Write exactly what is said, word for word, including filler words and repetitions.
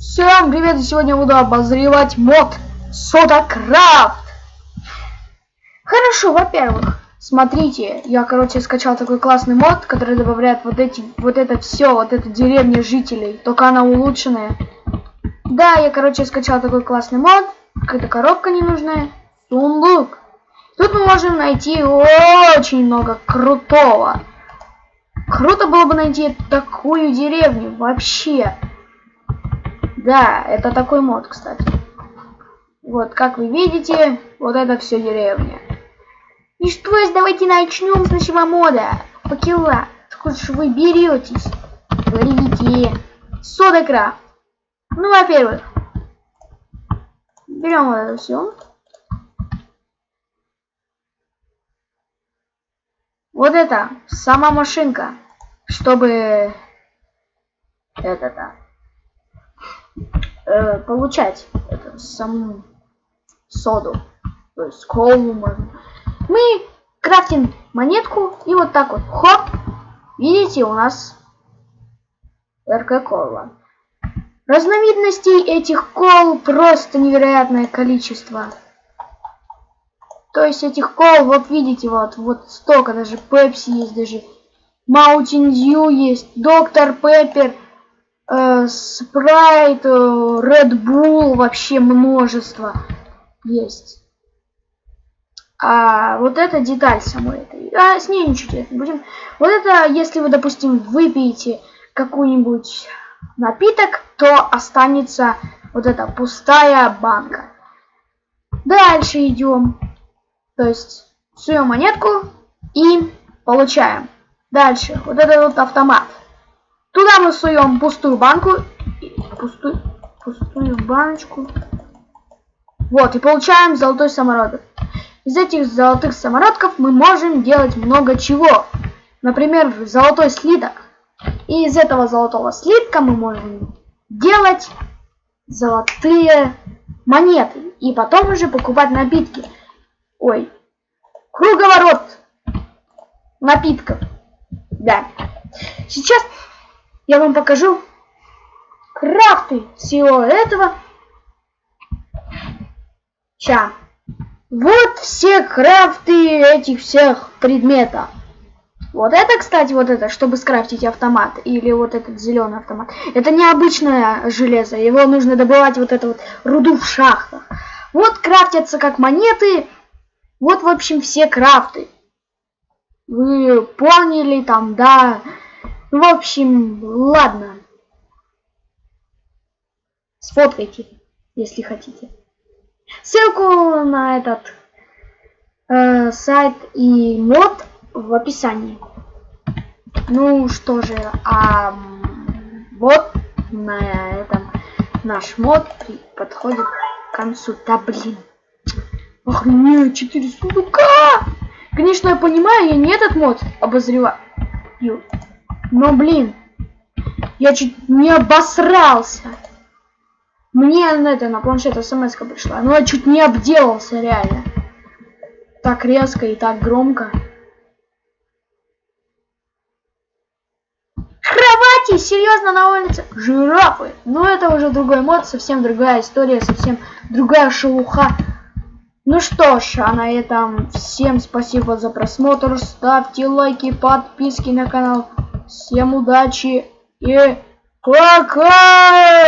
Всем привет! Сегодня буду обозревать мод Содакрафт. Хорошо, во-первых, смотрите, я, короче, скачал такой классный мод, который добавляет вот эти, вот это все, вот эта деревня жителей, только она улучшенная. Да, я, короче, скачал такой классный мод, какая-то коробка ненужная, сундук. Тут мы можем найти очень много крутого. Круто было бы найти такую деревню вообще. Да, это такой мод, кстати. Вот, как вы видите, вот это все деревня. И что есть, давайте начнем с нашего мода. Факела. Откуда же вы беретесь? Говорите. Содакрафт. Ну, во-первых, берем вот это все. Вот это сама машинка, чтобы это-то э, получать эту саму соду, то есть колу можно. Мы крафтим монетку и вот так вот, хоп, видите, у нас РК-кола. Разновидностей этих кол просто невероятное количество. То есть этих кол, вот видите, вот, вот столько, даже Пепси есть, даже Mountain Dew есть, Доктор Пеппер, э, Спрайт, э, Red Bull, вообще множество есть. А вот эта деталь самой этой, а с ней ничего делать не будем. Вот это, если вы, допустим, выпьете какой-нибудь напиток, то останется вот эта пустая банка. Дальше идем. То есть суем монетку и получаем. Дальше вот этот вот автомат. Туда мы суем пустую банку, пустую, пустую баночку. Вот, и получаем золотой самородок. Из этих золотых самородков мы можем делать много чего. Например, золотой слиток. И из этого золотого слитка мы можем делать золотые монеты. И потом уже покупать напитки. Ой, круговорот напитков. Да. Сейчас я вам покажу крафты всего этого. Ща. Вот все крафты этих всех предметов. Вот это, кстати, вот это, чтобы скрафтить автомат. Или вот этот зеленый автомат. Это необычное железо. Его нужно добывать вот эту вот руду в шахтах. Вот крафтятся как монеты. Вот, в общем, все крафты. Вы поняли там, да? В общем, ладно. Сфоткайте, если хотите. Ссылку на этот э, сайт и мод в описании. Ну что же, а вот на этом наш мод подходит к концу. Да блин. Ах, нет, четыре сундука! Конечно, я понимаю, я не этот мод обозреваю. Но, блин, я чуть не обосрался. Мне на это, на планшет смс-ка пришла. Но я чуть не обделался, реально. Так резко и так громко. Кровати! Серьезно, на улице? Жирафы! Но это уже другой мод, совсем другая история, совсем другая шелуха. Ну что ж, а на этом всем спасибо за просмотр. Ставьте лайки, подписки на канал. Всем удачи и пока!